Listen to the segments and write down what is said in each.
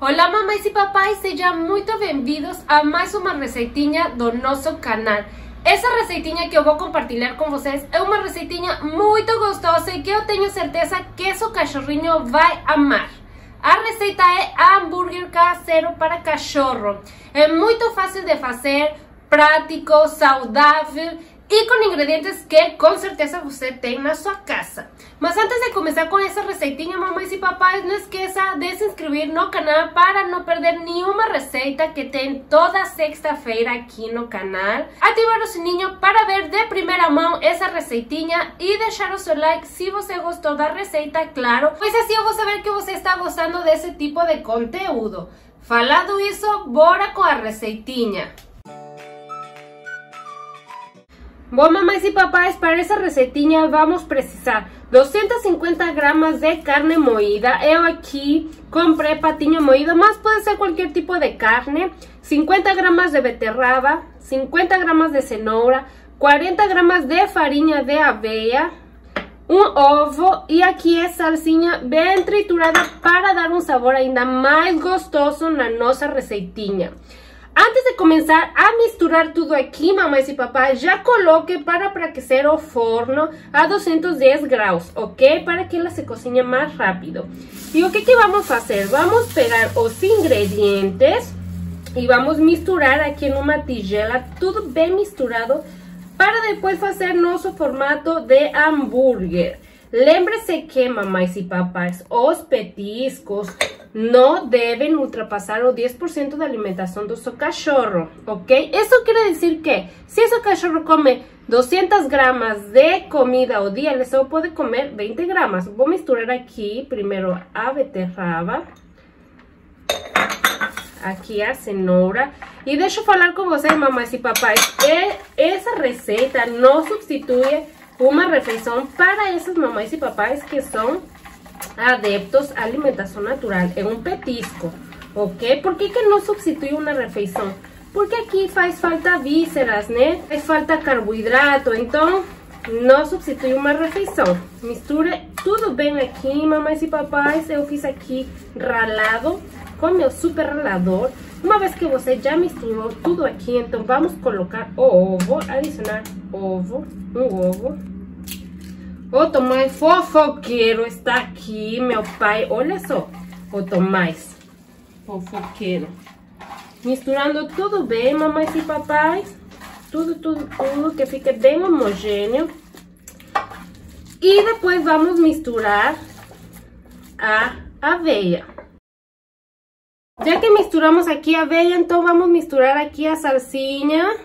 Olá mamães e papais, sejam muito bem-vindos a mais uma receitinha do nosso canal. Essa receitinha que eu vou compartilhar com vocês é uma receitinha muito gostosa e que eu tenho certeza que seu cachorrinho vai amar. A receita é hambúrguer caseiro para cachorro. É muito fácil de fazer, prático, saudável e com ingredientes que com certeza você tem na sua casa. Mas antes de começar com essa receitinha, mamães e papais, não esqueça de se inscrever no canal para não perder nenhuma receita que tem toda sexta-feira aqui no canal. Ativar o sininho para ver de primeira mão essa receitinha e deixar o seu like se você gostou da receita, claro, pois assim eu vou saber que você está gostando desse tipo de conteúdo. Falado isso, bora com a receitinha. Bom, mamães e papais, para essa receitinha vamos precisar 250 gramas de carne moída. Eu aqui comprei patinho moído, mas pode ser qualquer tipo de carne. 50 gramas de beterraba, 50 gramas de cenoura, 40 gramas de farinha de aveia, um ovo e aqui é salsinha bem triturada para dar um sabor ainda mais gostoso na nossa receitinha. Antes de começar a misturar tudo aqui, mamães e papais, já coloque para aquecer o forno a 210 graus, ok? Para que ela se cozinhe mais rápido. E o que vamos fazer? Vamos pegar os ingredientes e vamos misturar aqui numa tigela, tudo bem misturado, para depois fazer nosso formato de hambúrguer. Lembre-se que, mamães e papais, os petiscos não devem ultrapassar o 10% da alimentação do seu cachorro, ok? Isso quer dizer que, se seu cachorro come 200 gramas de comida ao dia, ele só pode comer 20 gramas. Vou misturar aqui, primeiro, a beterraba, aqui a cenoura. E deixa eu falar com vocês, mamães e papais, essa receita não substitui uma refeição para essas mamães e papais que são adeptos à alimentação natural. É um petisco, ok? Por que não substitui uma refeição? Porque aqui faz falta vísceras, né? Faz falta carboidrato, então não substitui uma refeição. Misture tudo bem aqui, mamães e papais. Eu fiz aqui ralado com meu super ralador. Uma vez que você já misturou tudo aqui, então vamos colocar o ovo, adicionar ovo, um ovo. O Tomás fofoqueiro está aqui, meu pai, olha só, o Tomás fofoqueiro. Misturando tudo bem, mamães e papais, tudo, que fique bem homogêneo. E depois vamos misturar a aveia. Já que misturamos aqui a aveia, então vamos misturar aqui a salsinha.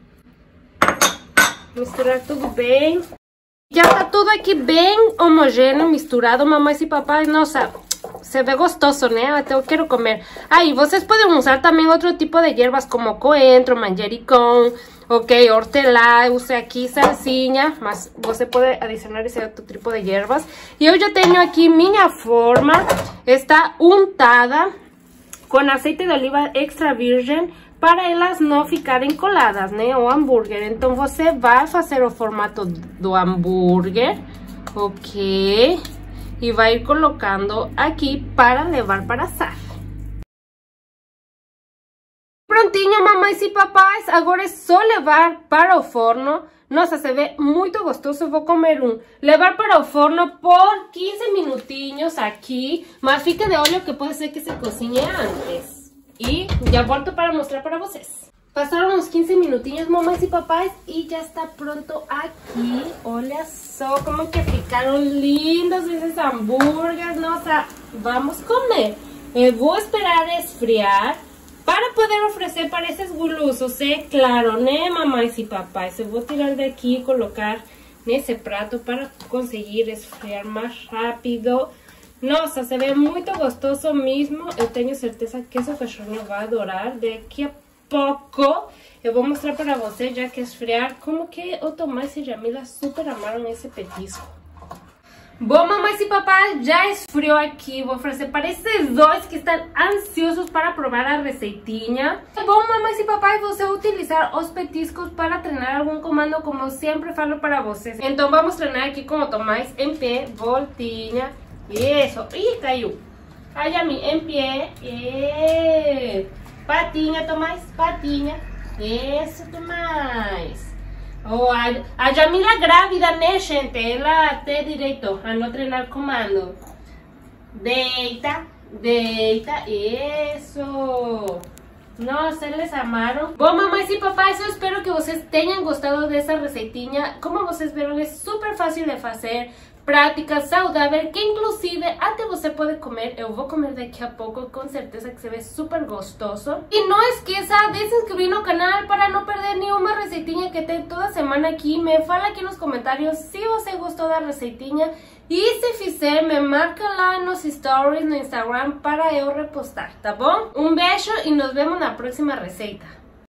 Misturar tudo bem. Já tá tudo aqui bem homogêneo, misturado, mamães e papais. Nossa, se vê gostoso, né? Até eu quero comer. Aí, vocês podem usar também outro tipo de ervas, como coentro, manjericão, ok? Hortelã, eu usei aqui salsinha, mas você pode adicionar esse outro tipo de ervas. E eu já tenho aqui minha forma, está untada com azeite de oliva extra virgem, para elas não ficarem coladas, né, o hambúrguer. Então você vai fazer o formato do hambúrguer, ok? E vai ir colocando aqui para levar para assar. Prontinho, mamães e papais, agora é só levar para o forno. Nossa, se vê muito gostoso, eu vou comer um. Levar para o forno por 15 minutinhos aqui, mas fique de olho que pode ser que se cozinhe antes. E já volto para mostrar para vocês. Passaram uns 15 minutinhos, mamães e papais, e já está pronto aqui. Olha só como que ficaram lindos esses hambúrgueres. Nossa, vamos comer. Eu vou esperar esfriar para poder oferecer para esses golosos, é claro, né, mamães e papais? Eu vou tirar daqui e colocar nesse prato para conseguir esfriar mais rápido. Nossa, se vê muito gostoso mesmo. Eu tenho certeza que esse cachorro vai adorar. Daqui a pouco eu vou mostrar para vocês, já que esfriar, como que o Tomás e Jamila super amaram esse petisco. Bom, mamães e papais, já esfriou aqui. Vou oferecer para esses dois que estão ansiosos para provar a receitinha. Bom, mamães e papais, você vai utilizar os petiscos para treinar algum comando, como eu sempre falo para vocês. Então vamos treinar aqui com o Tomás em pé, voltinha. Isso, ih, caiu. A Yami em pé. Patinha, Tomás, patinha. Isso, Tomás. Oh, a Yamila grávida, né, gente? Ela tem direito a não treinar comando. Deita, deita. Isso. Nossa, eles amaram. Bom, mamães e papais, eu espero que vocês tenham gostado dessa receitinha. Como vocês viram, é super fácil de fazer, prática, saudável, que inclusive até você pode comer. Eu vou comer daqui a pouco, com certeza que se vê super gostoso. E não esqueça de se inscrever no canal para não perder nenhuma receitinha que tem toda semana aqui. Me fala aqui nos comentários se você gostou da receitinha. E se fizer, me marca lá nos stories no Instagram para eu repostar, tá bom? Um beijo e nos vemos na próxima receita.